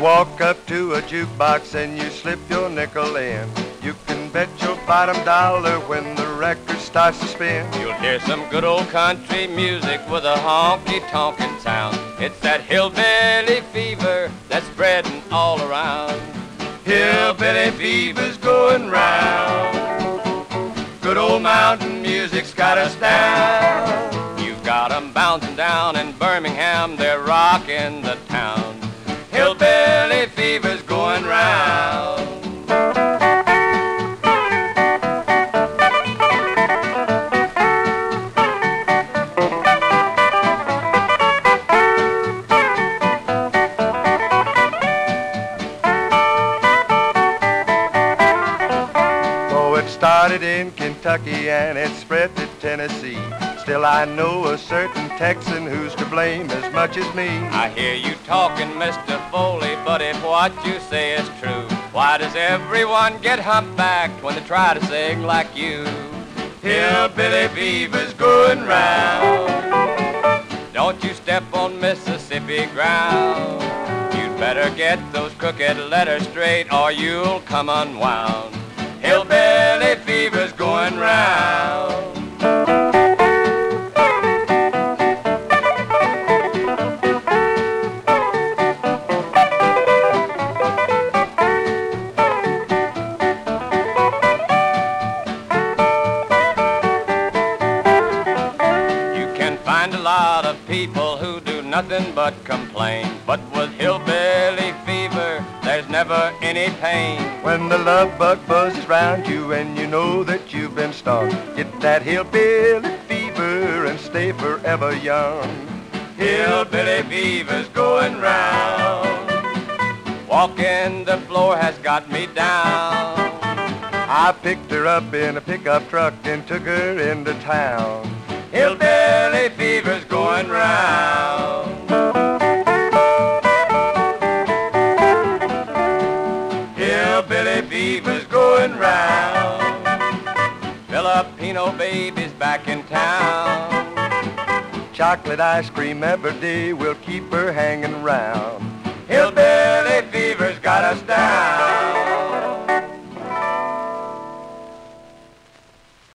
walk up to a jukebox and you slip your nickel in. You can bet your bottom dollar when the record starts to spin. You'll hear some good old country music with a honky-tonkin' sound. It's that hillbilly fever that's spreading all around. Hillbilly fever's going round. Good old mountain music's got us down. You've got 'em bouncing down in Birmingham, they're rocking the town. Hillbilly fever's going round. Started in Kentucky and it spread to Tennessee. Still I know a certain Texan who's to blame as much as me. I hear you talking, Mr. Foley, but if what you say is true, why does everyone get humpbacked when they try to sing like you? Hillbilly fever's going round. Don't you step on Mississippi ground. You'd better get those crooked letters straight or you'll come unwound. Hillbilly fever's going round. You can find a lot of people who do nothing but complain, but with hillbilly fever, there's never any pain. When the love bug buzzes round you and you know that you've been stung, get that hillbilly fever and stay forever young. Hillbilly fever's going round. Walking the floor has got me down. I picked her up in a pickup truck and took her into town. Hillbilly fever's going round. Hillbilly fever's going round. Filipino baby's back in town. Chocolate ice cream every day will keep her hanging round. Hillbilly fever's got us down.